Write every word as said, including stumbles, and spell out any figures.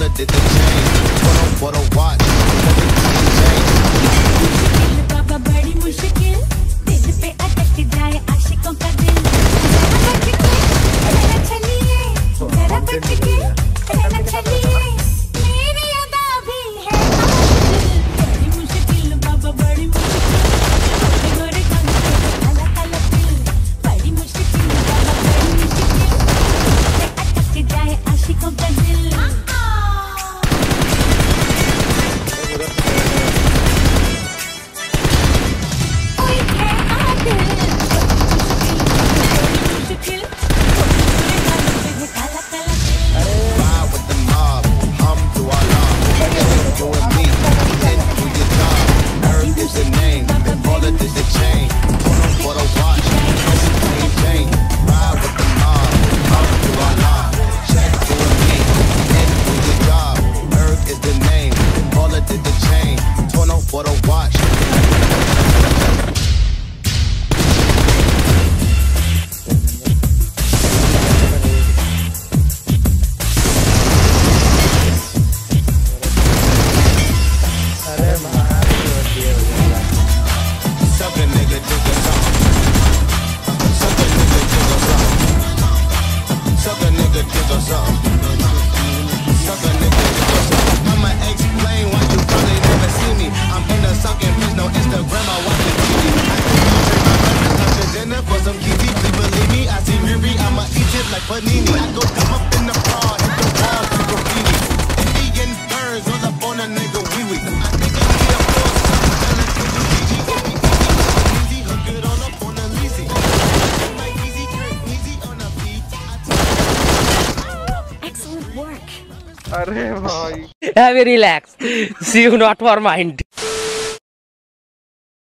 did the chain, put on for the watch, बाबा बड़ी मुश्किल दिल पे अटक जाए आशिकों का दिल जरा चलिए जरा बच के रहना चलिए मेरी अदा भी है बड़ी मुश्किल बाबा बड़ी मुश्किल गोरे काले काला काला दिल बड़ी मुश्किल बाबा बड़ी मुश्किल अटक जाए आशिकों का दिल Panini, I go come up in the bar, hit the wall, do graffiti. Indian birds all up on a nigga wee wee. I think I need a force, tell it to the G G. Easy, hook it all up on a leasy. My easy grip, easy on a beat. Excellent work. अरे भाई Have a relax. See you not for mind.